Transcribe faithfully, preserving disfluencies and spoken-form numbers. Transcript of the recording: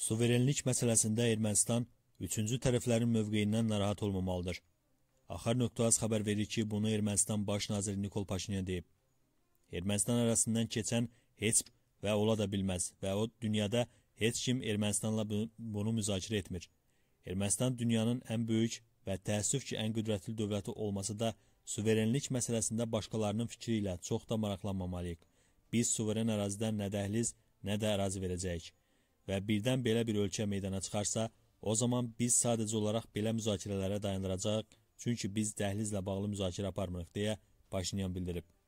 Suverenlik məsələsində Ermənistan üçüncü tərəflərin mövqeyindən narahat olmamalıdır. Axar.az xəbər verir ki, bunu Ermənistan Baş naziri Nikol Paşinyan deyib. Ermənistan arasından keçən heç və ola da bilməz və o dünyada heç kim Ermənistanla bunu müzakirə etmir. Ermənistan dünyanın ən böyük və təəssüf ki, ən qüdrətli dövləti olması da suverenlik məsələsində başqalarının fikri ilə çox da maraqlanmamalıyıq. Biz suveren ərazidən nə dəhliz, nə də ərazi verəcəyik. Və birdən belə bir ölkə meydana çıxarsa, o zaman biz sadəcə olaraq belə müzakirələrə dayandıracaq, çünki biz dəhlizlə bağlı müzakirə aparmırıq, deyə Paşinyan bildirib.